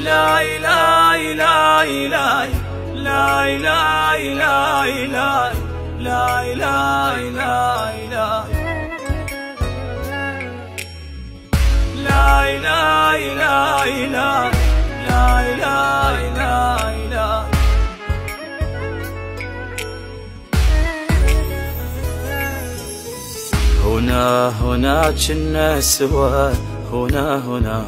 لا إله إلا إله لا إله إلا إله لا إله إلا إله لا إله إلا إله لا إله إلا إله. هنا كنا سوا، هنا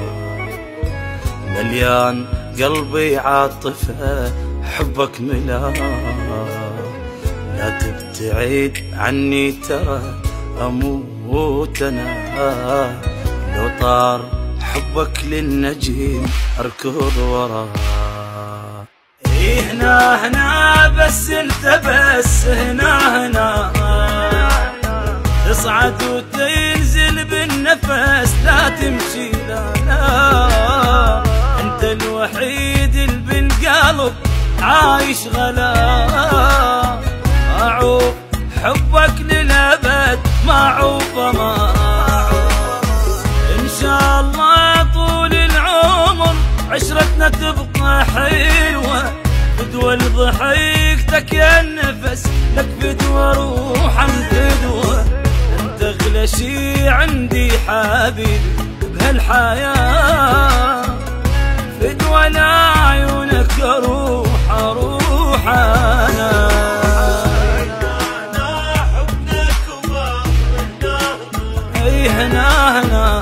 مليان قلبي عاطفة، حبك ملا لا تبتعد عني ترى أموت أنا، لو طار حبك للنجيم أركض وراه. هنا بس انت بس هنا تصعد وتنزل بالنفس، لا تمشي لا انت الوحيد اللي بالقلب عايش غلا. اعوف حبك للابد ما عوفه ما ان شاء الله طول العمر عشرتنا تبقى حلوه، فدوى لضحكتك يا النفس لك فدوى روح فدوى، انت اغلى شي عندي حبيبي بهالحياه، فدوى لعيونك روح انا. اي هنا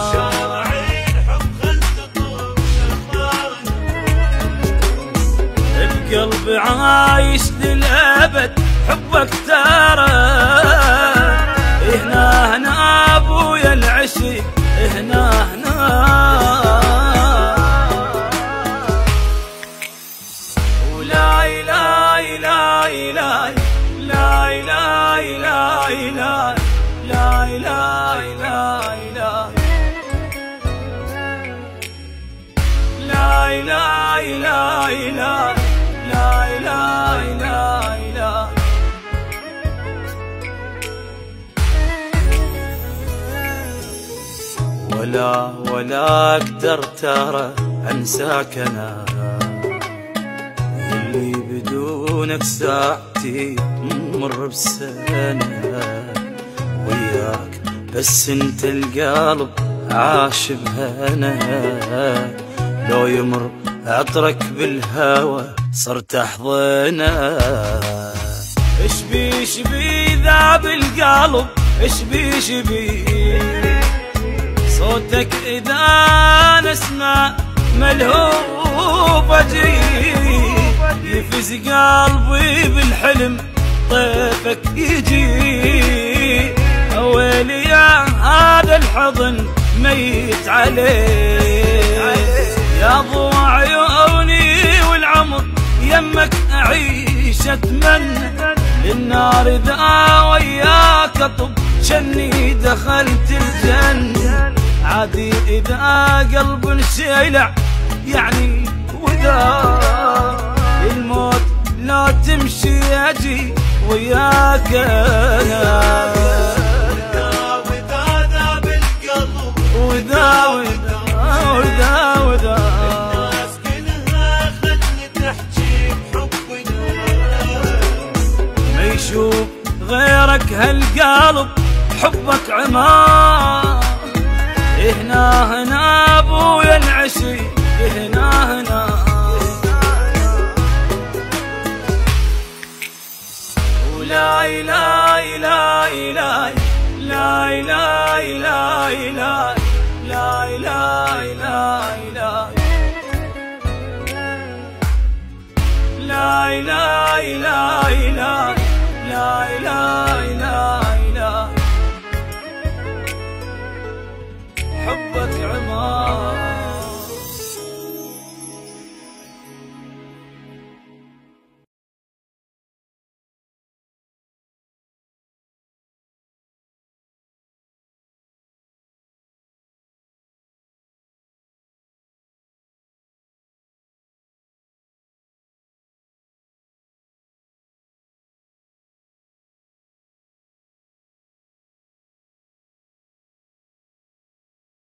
القلب عايش للأبد حبك ترى. هنا أبويا العشق هنا ولا إله إلا إله لا إله إلا إله لا إله إلا إله لا إله إلا إله لا إله إلا إله. ولا أقدر ترى أنساك أنا، اللي بدونك ساعتي مر بسنة، وياك بس انت القلب عاش بهنا، لو يمر عطرك بالهوى صرت احضنه. اشبي ذاب القلب اشبي صوتك اذا نسمع ملهوف يفز قلبي بالحلم طيفك يجي، ويلي يا هذا الحضن ميت عليه، يا ضوء عيوني والعمر يمك أعيش أتمنى، للنار إذا وياك أطب شني دخلت الجنة، عادي إذا قلب انشلع يعني وذا الموت لا تمشي أجي وياك أنا، وذا الناس كلها خلني تحكي بحبنا، ما يشوف غيرك هالقلب حبك عمار. هنا ابويا العشي هنا ولا إله إلا إله لا إله إلا إله